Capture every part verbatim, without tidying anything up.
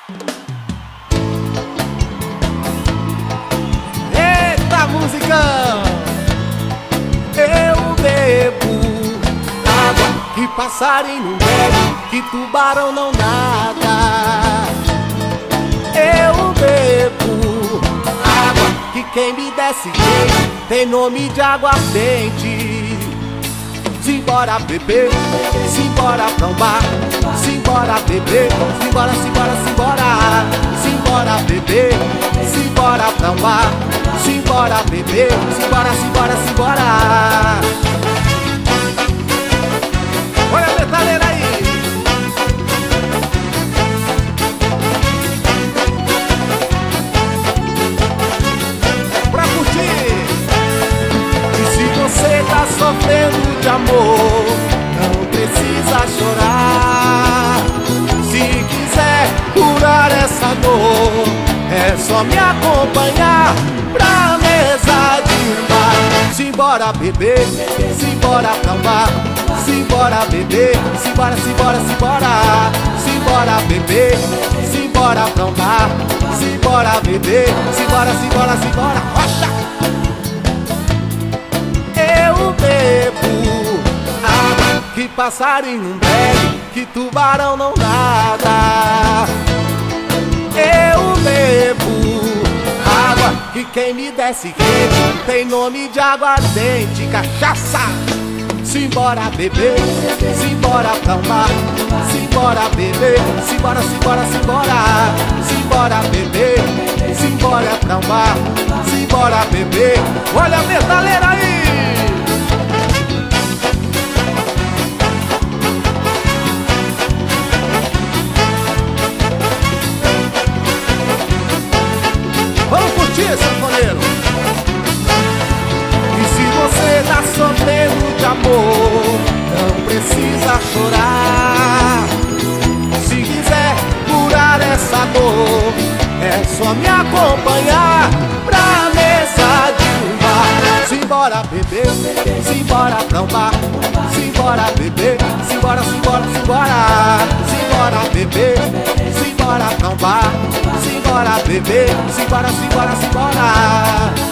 Eita, musicão! Eu bebo água que passarinho não bebe, que tubarão não nada. Eu bebo água que quem me desce quente tem nome de aguardente. Simbora beber, simbora pra um bar, simbora beber, simbora, simbora, simbora. Simbora beber, simbora pra um bar, simbora beber, simbora, simbora, simbora. Olha a metaleira aí. Pra curtir. E se você tá sofrendo de amor, não precisa chorar. Se quiser curar essa dor, é só me acompanhar pra mesa de bar. Simbora beber, simbora pra um bar, simbora beber, simbora, simbora, simbora. Simbora beber, simbora pra um bar, simbora beber, simbora, simbora, simbora. Rocha! Eu bebo água que passarinho não bebe, que tubarão não nada. Eu bebo água que quem me desce quente tem nome de aguardente. Cachaça! Simbora beber, simbora pra um bar, simbora beber, simbora, simbora, simbora. Simbora beber, simbora pra um bar, simbora beber. Olha a metaleira aí! Vamos curtir, sanfoneiro! E se você tá sofrendo de amor, não precisa chorar. Se quiser curar essa dor, é só me acompanhar pra mesa de um bar. Simbora beber, simbora pra um bar, simbora beber, simbora, simbora, simbora. Simbora beber, simbora pra um bar, simbora beber, simbora, simbora, simbora.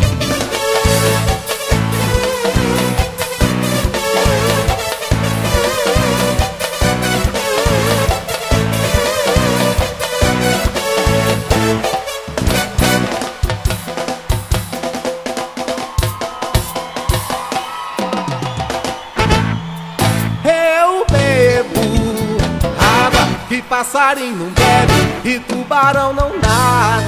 Eu bebo água que passarinho não bebe, e tubarão não nada.